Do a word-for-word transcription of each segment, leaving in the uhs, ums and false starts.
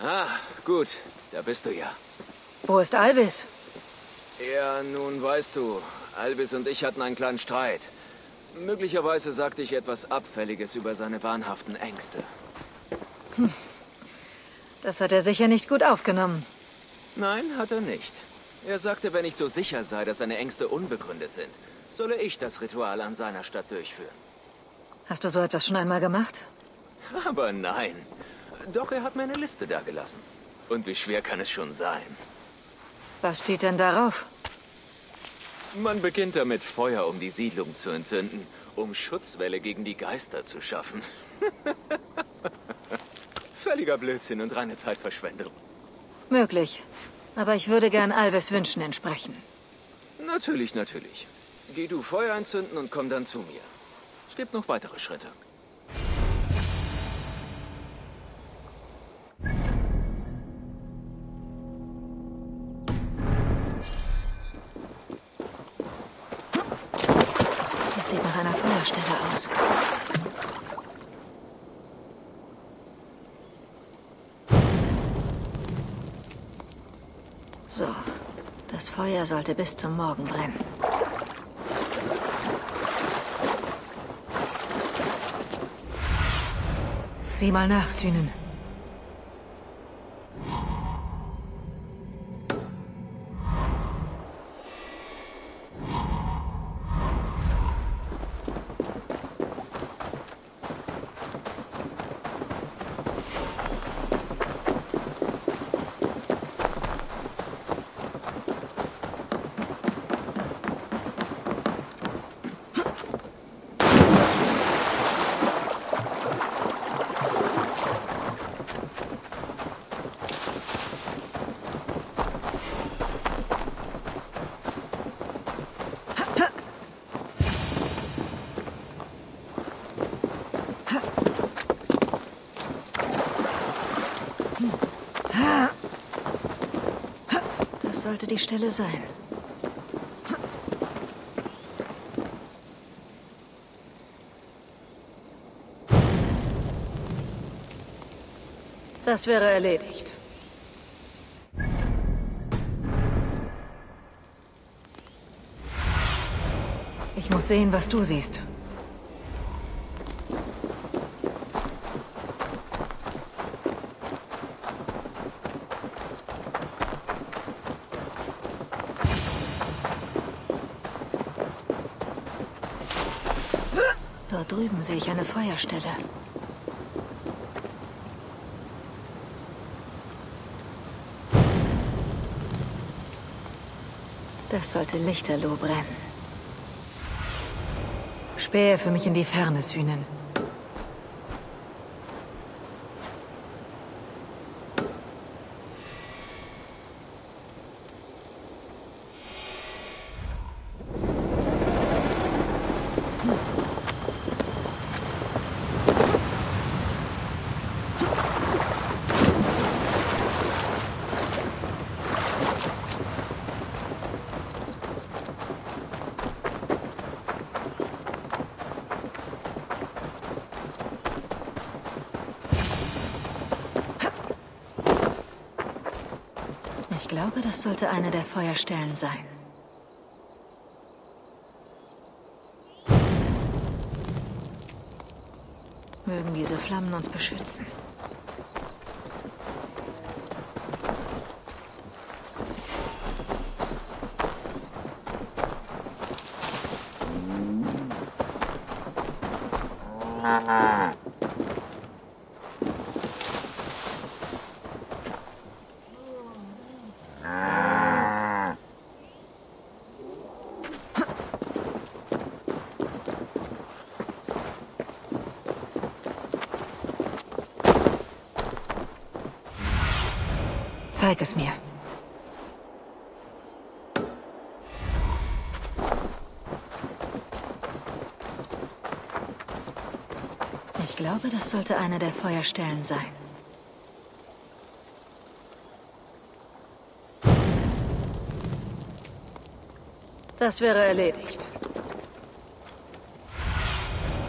Ah, gut. Da bist du ja. Wo ist Albis? Ja, nun weißt du, Albis und ich hatten einen kleinen Streit. Möglicherweise sagte ich etwas Abfälliges über seine wahnhaften Ängste. Hm. Das hat er sicher nicht gut aufgenommen. Nein, hat er nicht. Er sagte, wenn ich so sicher sei, dass seine Ängste unbegründet sind, solle ich das Ritual an seiner Stadt durchführen. Hast du so etwas schon einmal gemacht? Aber nein. Doch er hat mir eine Liste dagelassen. Und wie schwer kann es schon sein? Was steht denn darauf? Man beginnt damit, Feuer um die Siedlung zu entzünden, um Schutzwälle gegen die Geister zu schaffen. Völliger Blödsinn und reine Zeitverschwendung. Möglich. Aber ich würde gern Albis Wünschen entsprechen. Natürlich, natürlich. Geh du Feuer entzünden und komm dann zu mir. Es gibt noch weitere Schritte. Das sieht nach einer Feuerstelle aus. So, das Feuer sollte bis zum Morgen brennen. Sieh mal nach, Sünen. Das sollte die Stelle sein. Das wäre erledigt. Ich muss sehen, was du siehst. Dort drüben sehe ich eine Feuerstelle. Das sollte lichterloh brennen. Spähe für mich in die Ferne, Sünen. Ich glaube, das sollte eine der Feuerstellen sein. Mögen diese Flammen uns beschützen. Zeig es mir. Ich glaube, das sollte eine der Feuerstellen sein. Das wäre erledigt.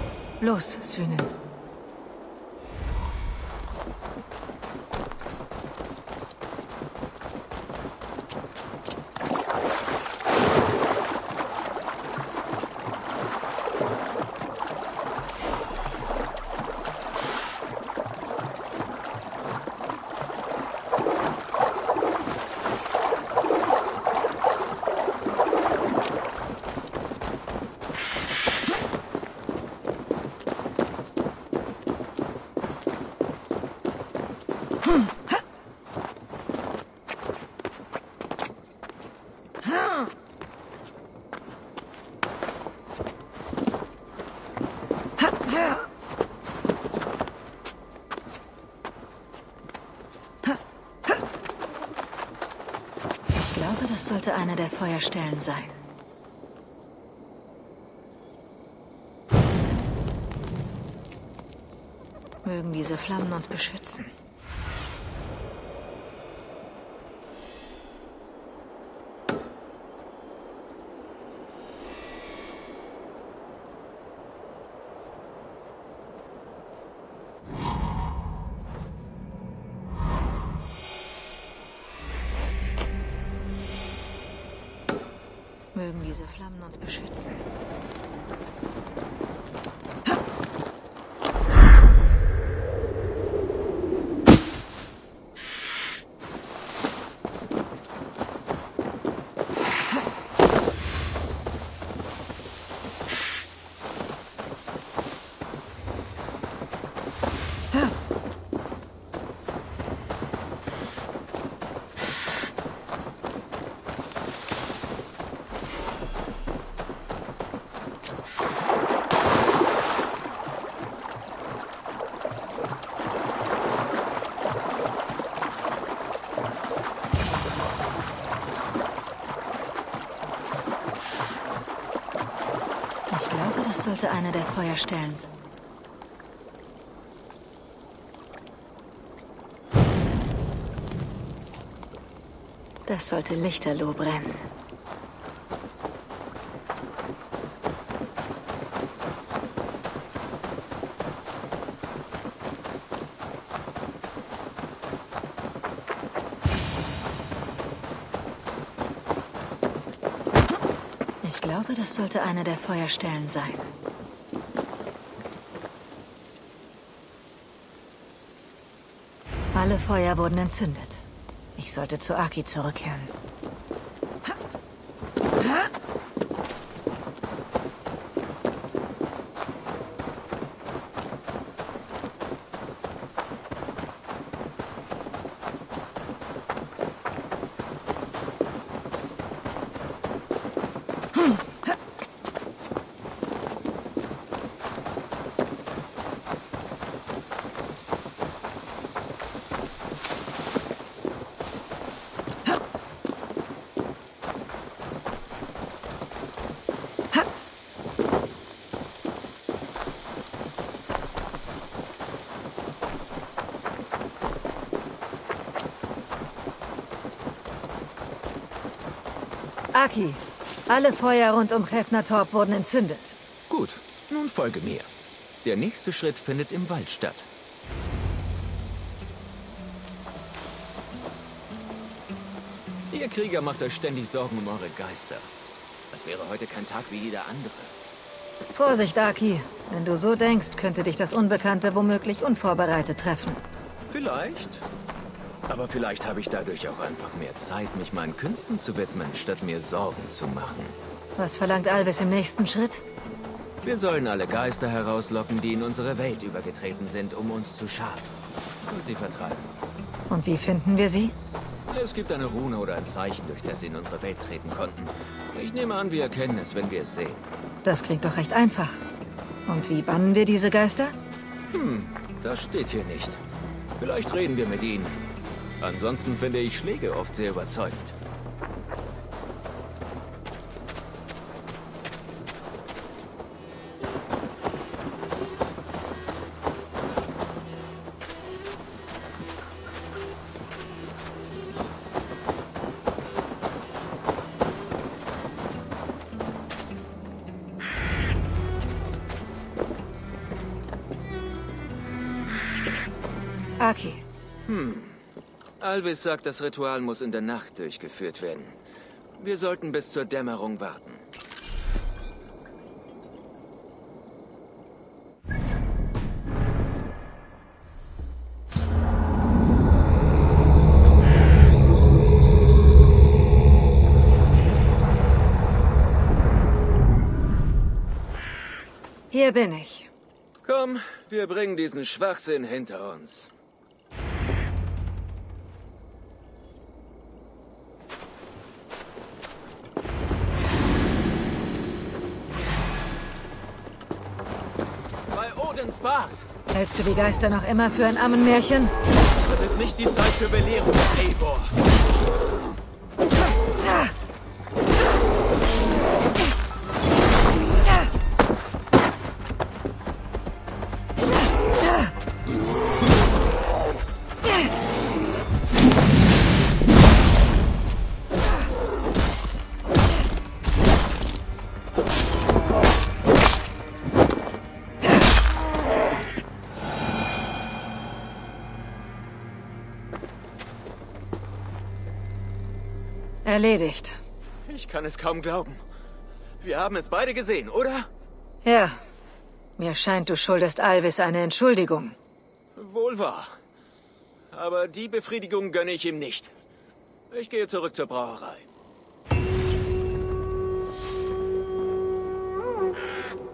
Los, Sünen. Ich glaube, das sollte eine der Feuerstellen sein. Mögen diese Flammen uns beschützen. Mögen diese Flammen uns beschützen. Ich glaube, das sollte eine der Feuerstellen sein. Das sollte lichterloh brennen. Ich glaube, das sollte eine der Feuerstellen sein. Alle Feuer wurden entzündet. Ich sollte zu Aki zurückkehren. Aki, alle Feuer rund um Hrefnatorp wurden entzündet. Gut, nun folge mir. Der nächste Schritt findet im Wald statt. Ihr Krieger macht euch ständig Sorgen um eure Geister. Das wäre heute kein Tag wie jeder andere. Vorsicht, Aki. Wenn du so denkst, könnte dich das Unbekannte womöglich unvorbereitet treffen. Vielleicht. Aber vielleicht habe ich dadurch auch einfach mehr Zeit, mich meinen Künsten zu widmen, statt mir Sorgen zu machen. Was verlangt Albus im nächsten Schritt? Wir sollen alle Geister herauslocken, die in unsere Welt übergetreten sind, um uns zu schaden. Und sie vertreiben. Und wie finden wir sie? Es gibt eine Rune oder ein Zeichen, durch das sie in unsere Welt treten konnten. Ich nehme an, wir erkennen es, wenn wir es sehen. Das klingt doch recht einfach. Und wie bannen wir diese Geister? Hm, das steht hier nicht. Vielleicht reden wir mit ihnen. Ansonsten finde ich Schläge oft sehr überzeugend. Aki. Hm. Alvis sagt, das Ritual muss in der Nacht durchgeführt werden. Wir sollten bis zur Dämmerung warten. Hier bin ich. Komm, wir bringen diesen Schwachsinn hinter uns. spart. Hältst du die Geister noch immer für ein Ammenmärchen? Das ist nicht die Zeit für Belehrung, Eivor. Erledigt. Ich kann es kaum glauben. Wir haben es beide gesehen, oder? Ja. Mir scheint, du schuldest Alvis eine Entschuldigung. Wohl wahr. Aber die Befriedigung gönne ich ihm nicht. Ich gehe zurück zur Brauerei.